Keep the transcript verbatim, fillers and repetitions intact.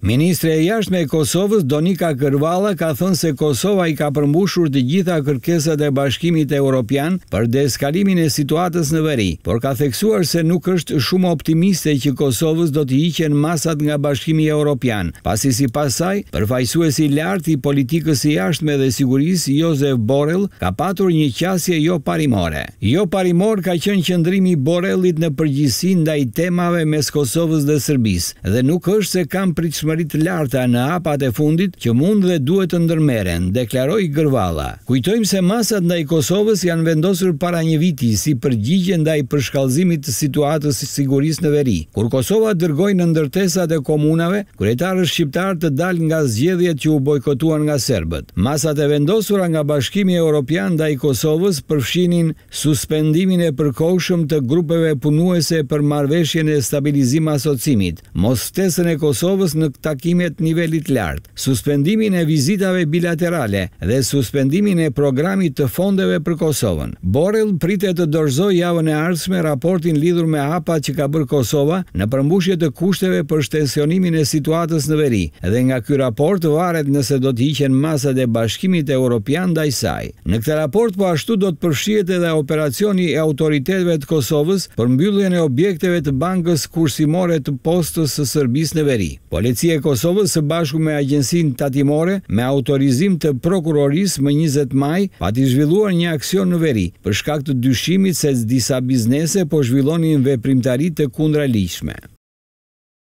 Ministri e jashtme e Kosovës Donika Kërvalla ka thënë se Kosova i ka përmbushur të gjitha kërkesat e Bashkimit Evropian për deeskalimin e situatës në veri, por ka theksuar se nuk është shumë optimiste që Kosovës do të hiqen masat nga Bashkimi Evropian, pasi sipas saj, përfaqësuesi i lartë i politikës së jashtme dhe sigurisë Josep Borrell ka patur një qasje jo parimore. Jo parimor ka qenë qëndrimi i Borrellit në përgjithësi ndaj temave mes Kosovës dhe Serbisë, dhe nuk është se kam pritshmëri të larta në hapat e fundit që mund dhe duhet të ndërmeren, deklaroi Kërvalla. Kujtojmë se masat ndaj Kosovës janë vendosur para një viti si përgjigje ndaj përshkallëzimit të situatës së sigurisë në veri. Kur Kosova dërgoi në ndërtesat e komunave, kryetarët shqiptar të dalë nga zgjedhjet që u bojkotuan nga serbët. Masat e vendosura nga Bashkimi Evropian ndaj Kosovës përfshinin suspendimin e përkohshëm të grupeve punuese për marrëveshjen e stabilizim asocimit, mos ftesën e Kosovës në takimet nivelit lartë, suspendimin e vizitave bilaterale dhe suspendimin e programit të fondeve për Kosovën. Borrell pritet të dorëzojë javën e ardhshme raportin lidhur me hapat që ka bërë Kosova në përmbushje të kushteve për shtensionimin e situatës në veri, dhe nga ky raport varet nëse do të hiqen masat e Bashkimit Evropian ndaj saj. Në këtë raport po ashtu do të përfshihet edhe operacioni i autoriteteve të Kosovës për mbylljen e objekteve të bankës kursimore të postës së Serbisë në veri. Policia e Kosovës së bashku me agjencinë tatimore me autorizim të prokurorisë më njëzet maj pati zhvilluar një aksion në veri për shkak të dyshimit se disa biznese po zhvillonin veprimtari të kundraligjshme.